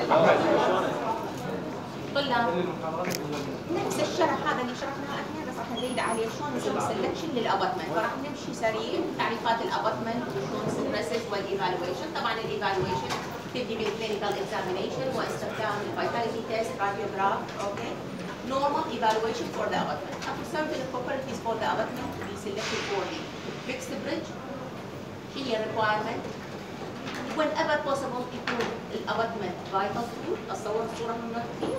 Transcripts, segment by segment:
طلاب نفس الشرح هذا اللي شرحناه احنا بس راح نزيد عليه شلون نسوي سلكشن للابطمنت، فراح نمشي سريع تعريفات الابطمنت وشلون البروسيس والايفالويشن. طبعا الايفالويشن تبدي بالكلينيكال اكزامينيشن واستخدام الفيتاليتي تيست راديوجراف. اوكي. Normal evaluation for the abutment. After certain properties for the abutment to be selected for the fixed bridge. هي requirement. Whenever possible يكون الابطمنت vital fluid. اصور الصورة من النوتية.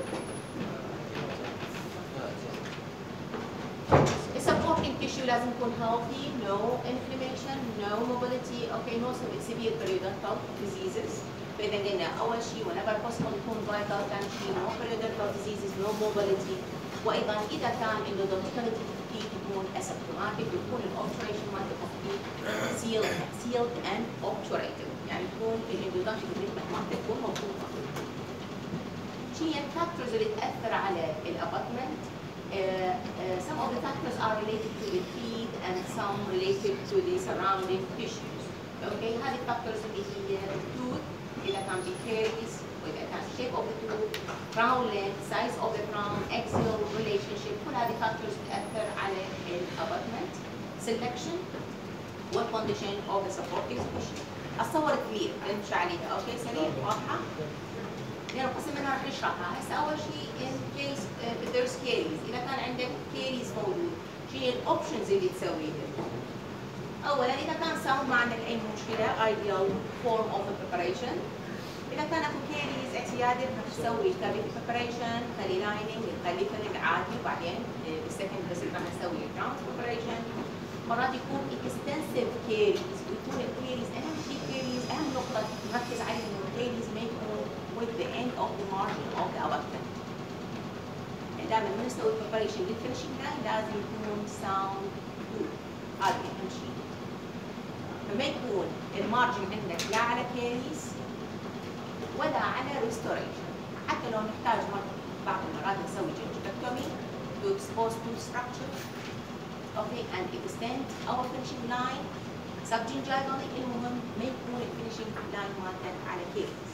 Supporting tissue لازم يكون healthy, no inflammation, no mobility, okay, no severe periodontal diseases. فإذا قلنا أول شيء whenever possible يكون vital، ثاني شيء no periodontal diseases, no mobility، وأيضا إذا كان endodonticality تكون asymptomatic ويكون الobturation مالت التخطيط sealed and obturated، يعني يكون الاندودونتيك treatment مالته تكون مضبوطة. شنو هي الفاكتورز اللي تأثر على الابطمنت؟ Some of the factors are related to the teeth and some related to the surrounding tissues. Okay, هذه الفاكتورز اللي هي التوث إذا كان في caries وإذا كان shape of the tooth، crown length، size of the crown، axial relationship، كل هذه factors تأثر على الابطمنت selection والcondition of the supporting tissue. الصور كلير نمشي عليها. اوكي سريع واضحة؟ يعني قسم منها راح نشرحها. هسه أول شيء in case there's caries، إذا كان عندك caries موجود، شو هي الأوبشنز اللي تسويها؟ أولاً إذا كان sound ما عندك أي مشكلة ideal form of the preparation. إذا كان أكو caries اعتيادي راح تسوي كافيتي preparation، خلي لايننج، خلي فيلنج عادي، وبعدين بالسكند visit راح نسوي ground preparation. مرات يكون extensive caries ويكون الكيريز أهم شيء caries أهم نقطة نركز عليها إنه الكيريز ما يكون with the end of the margin of the abutment. يعني دائما من نسوي preparation للفينشنج لاين لازم يكون sound good، هذا أهم شيء. فما يكون المارجن عندك لا على كيريز ولا على restoration. حتى لو نحتاج بعض المرات نسوي gingivectomy to expose tooth structure. Okay, and extend our finishing line subgingivally. المهم ما يكون الفينشنج لاين مالتنا على كيريز.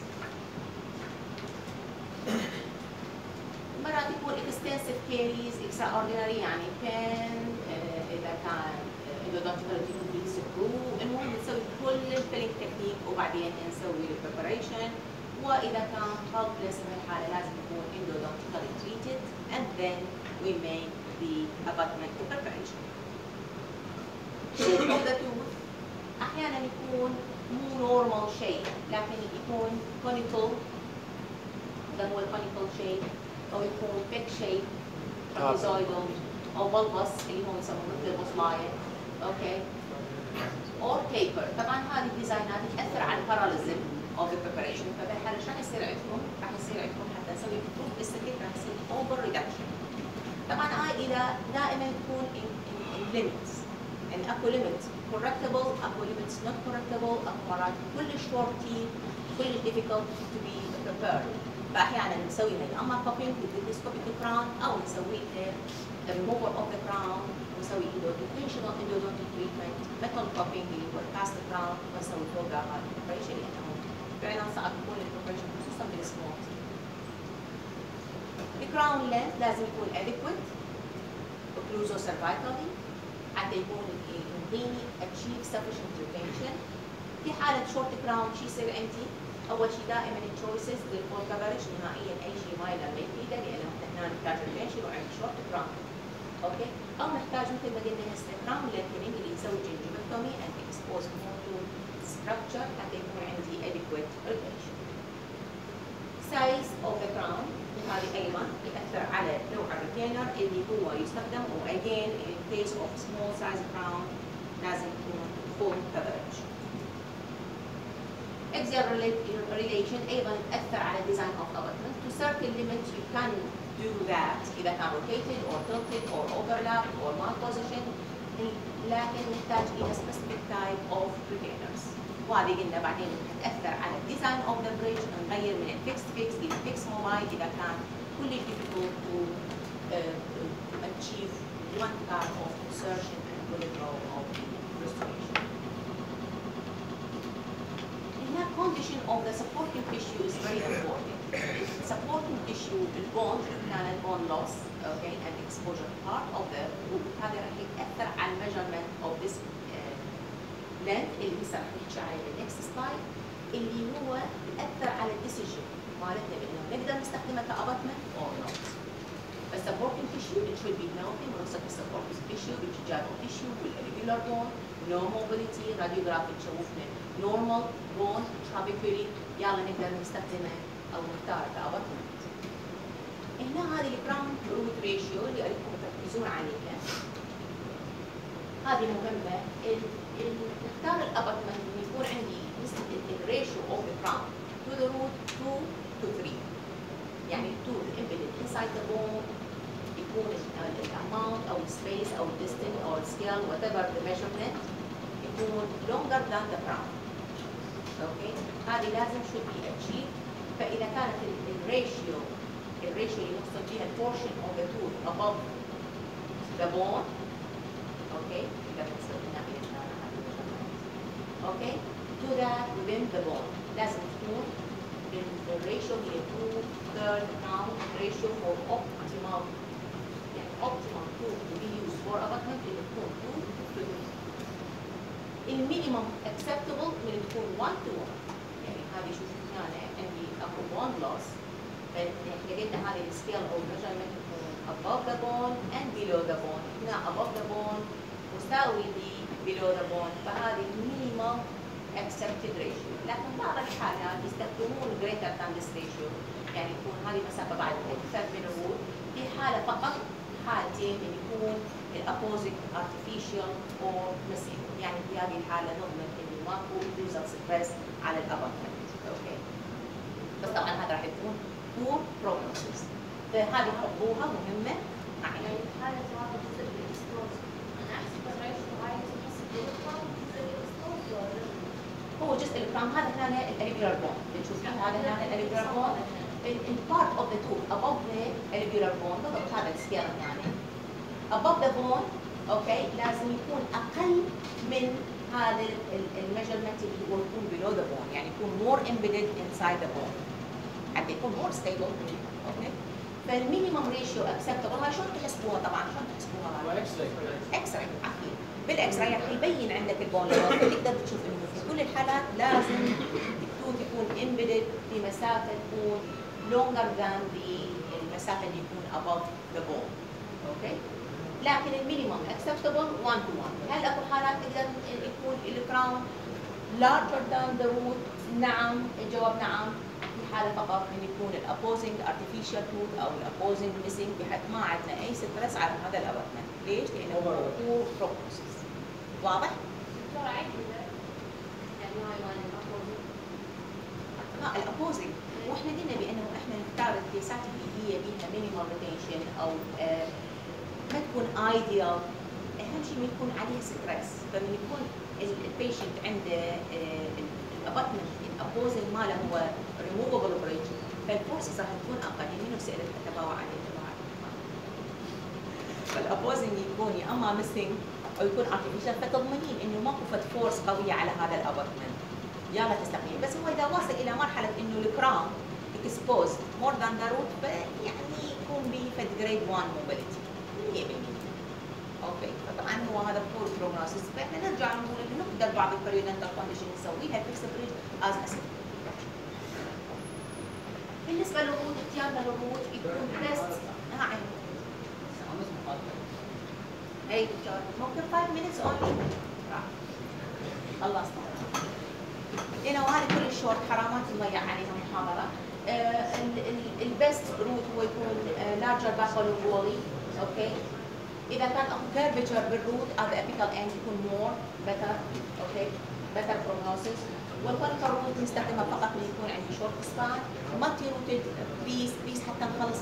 مرات يكون extensive caries extraordinary، يعني pen إذا كان endodonticality complete screw. المهم نسوي كل الفيلينج تكنيك وبعدين نسوي البريباريشن. وإذا كان helpless بهالحالة لازم يكون endodontically treated and then we make the abutment preparation. Shape of the tooth أحيانا يكون مو normal shape لكن يكون conical، هذا هو الكونيكال شيب، او يكون بيك شيب trapezoidal او bulbous اللي هو يسموه مثل البصلايه. اوكي. اور taper. طبعا هذه الديزاينات تاثر على الباراليزم of the preparation. فبالحاله شلون يصير عندكم؟ راح يصير عندكم حتى نسوي proof بالسكت راح يصير over reduction. طبعا هاي اذا دائما تكون in limits، يعني اكو limit correctable، اكو limits not correctable، اكو مرات كلش shorty كلش difficult to be prepared. فاحيانا نسويها يا اما popping with endoscopic crown او نسويها removal of the crown ونسوي intentional endodontic treatment metal popping اللي هو past the crown ونسوي فوقها هذا البريبريشن لانه فعلا صعب يكون البريبريشن خصوصا بالسمول. الكراون length لازم يكون adequate occluso cervically حتى يكون يعطيني achieve sufficient retention. في حالة short crown شو يصير عندي؟ أول شيء دائما التشويسز للفول كفرج نهائيا أي شيء مايلر ما يفيده لأنه هنا نحتاج ريتنشن وعندي شورت كراون. أوكي؟ أو نحتاج مثل ما قلنا هسه كراون لينثنينج اللي يسوي جنجيفكتومي أند إكسبوز مور تو ستراكشر حتى يكون عندي adequate retention. Size of the crown هذه أيضا يأثر على نوع الريتينر اللي هو يستخدم و again in case of small size crown لازم يكون full coverage. Axial relation أيضا تأثر على design of abutment. To certain limits you can do that إذا كان rotated or tilted or overlapped or malposition، لكن نحتاج إلى specific type of retainers. وهذه قلنا بعدين تأثر على design of the bridge، نغير من الفيكس إلى fixed mobile إذا كان كل difficult to achieve one type of insertion and withdrawal of restoration. Condition of the supporting tissue is very important. bone كانت bone loss okay and exposure part of the root. هذا راح يأثر على measurement of this length اللي هسه راح نحكي عليه بالnext slide اللي هو يأثر على الديسيجن مالتنا بأنه نقدر نستخدمها كأبطمنت or not. بس supporting tissue it should be healthy ونوصف supporting tissue بالجاجو tissue والirregular bone no mobility radiography تشوفنا normal bone trabeculae يلا نقدر نستخدمه أو نختار كأبطمنت. هنا هذه البراون روت ريشيو اللي أريدكم تركزون عليها. هذه مهمة. نختار الأبطمنت إنه يكون عندي نسبة الريشيو أوف براون to the root 2 to 3. يعني 2 embedded inside the bone يكون الاماونت أو السبيس أو الديستنس أو السكيل whatever the measurement يكون longer than the crown. Okay. هذه لازم should be achieved. فإذا كانت الريشيو اللي نقصد فيها portion of the tooth above the bone. Okay. إذا بنصير هنا okay. To that within the bone. لازم تكون الريشيو هي 2/3 pound ratio for optimal يعني optimal tooth to be used for abutment اللي تكون 2 to 3. المينيمم acceptable من تكون 1 to 1. يعني هذه شوفوا هنا عندي اكو bone loss. احنا قلنا هذه السكيل او measurement تكون above the bone and below the bone. هنا above the bone مساوي ل below the bone فهذه minimum accepted ratio. لكن بعض الحالات يستخدمون greater than this ratio يعني يكون هذه مسافة بعد أكثر من الروت في حالة فقط حالتين اللي يكون الأبوزيت artificial or missing يعني في هذه الحالة نضمن إنه ماكو losal stress على الأبطمنت. أوكي. بس طبعا هذا راح يكون poor prognosis. فهذه حطوها مهمة معي. يعني الحالة هذا جزء بالإكسبوز أنا أحسب الريشيو هاي تحسب بالإكسبوز جزء الإكسبوز ولا هو جزء الكرام هذا هنا الاليفيولار بون بنشوف هذا هنا الاليفيولار بون in part of the tooth above the alveolar bone بالضبط هذا السكيل يعني above the bone اوكي لازم يكون اقل من هذا الميجرمنت اللي هو يكون below the bone يعني يكون more embedded inside the bone حتى يكون more stable اوكي فالمينيمم ريشيو acceptable هاي شلون تحسبوها طبعا شلون تحسبوها اكس راي عقلي بالاكس راي راح يبين عندك البون تقدر تشوف انه في كل الحالات لازم التوث يكون embedded في مسافه تكون longer than المسافه اللي يكون above the bone اوكي لكن المينيمم acceptable 1 to 1 هل اكو حالات تقدر يكون الكراون larger than the root نعم الجواب نعم في حاله فقط من يكون الابوزنج artificial tooth او الابوزنج missing بحيث ما عندنا اي ستريس على هذا الابطمنت ليش؟ لانه هو poor prognosis واضح؟ دكتور عيد يعني هاي مال الابوزنج الابوزنج واحنا قلنا بانه احنا نختار الكيسات اللي هي بيها مينيمال ريتنشن او ما تكون ايديال اهم شيء ما يكون عليها ستريس فمن يكون البيشنت عنده الابطمنت الابوزنج ماله هو ريموفبل بريدج فالفورسز راح تكون اقل منو سالت حتى باوع عليه فالابوزنج يكون يا اما ميسنج او يكون ارتفيشال فتضمنين انه ماكو فد فورس قويه على هذا الابطمنت يلا تستخدمين بس هو اذا واصل الى مرحله انه الكرام اكسبوز مور ذان ذا روت فيعني يكون به فد جريد 1 موبيليتي 100% اوكي فطبعا هو هذا بور بروجنوسيس فاحنا نرجع نقول انه نقدر بعض البريودنتال كونديشن نسويها فيكس بريدج از اسيد بالنسبه للروت اختيارنا للروت يكون بيست نعم اي دكتور ممكن 5 minutes only خلصت لانه هذه كل الشورت حرامات نضيع عليها محاضره البيست روت هو يكون لارجر باثولوجيولي اوكي اذا كان اكو كيرفتشر بالروت هذا ابيكال اند يكون مور بيتر اوكي بيتر بروجنوسيس والكونيكال روت نستخدمها فقط من يكون عندي شورت سبان مالتي روتد بيس حتى نخلص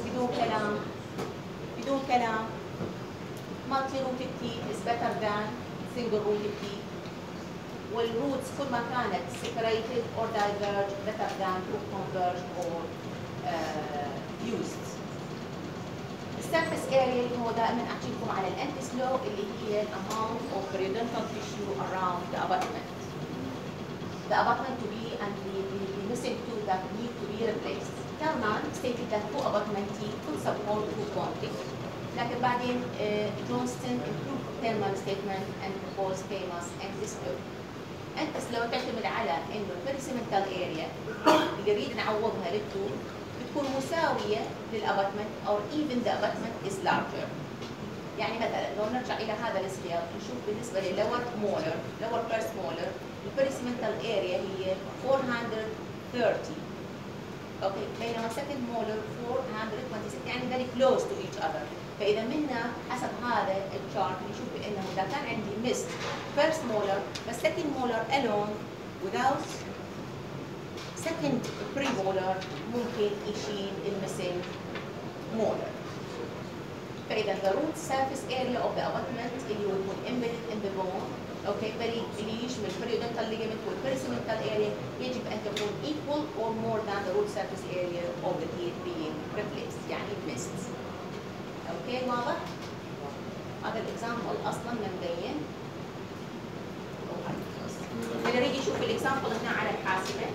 بدون كلام multi-rooted teeth is better than single-rooted teeth. والroots كل ما كانت separated or diverged better than to converge or fused. الsurface area اللي هو دائما احكي لكم على الانتسلو اللي هي amount of periodontal tissue around the abutment. The abutment to be and the missing tooth that need to be replaced. كم Harman stated that two abutmenti could support two conflict. لكن بعدين جونستون improved Thelman statement and proposed famous and dispute. أنت لو تعتمد على إنه البيرسيمنتال اريا اللي نريد نعوضها للتو بتكون مساوية للاباتمنت or even the abutment is larger. يعني مثلا لو نرجع إلى هذا السكيل نشوف بالنسبة للور مولر lower first molar البيرسيمنتال اريا هي 430. اوكي بينما second molar 426 يعني very close to each other. فإذا منا حسب هذا الشارت نشوف بأنه إذا كان عندي missed first molar بس second molar alone without second premolar ممكن يشيل المissing molar. فإذا the root surface area of the abutment اللي هو يكون embedded in the bone اوكي اللي يشمل periodontal ligament والperiscemental area يجب أن تكون equal or more than the root surface area of the teeth being replaced يعني missed. اوكي واضح؟ هذا الاكزامبل اصلا مبين. اللي يريد يشوف الاكزامبل هنا على الحاسبه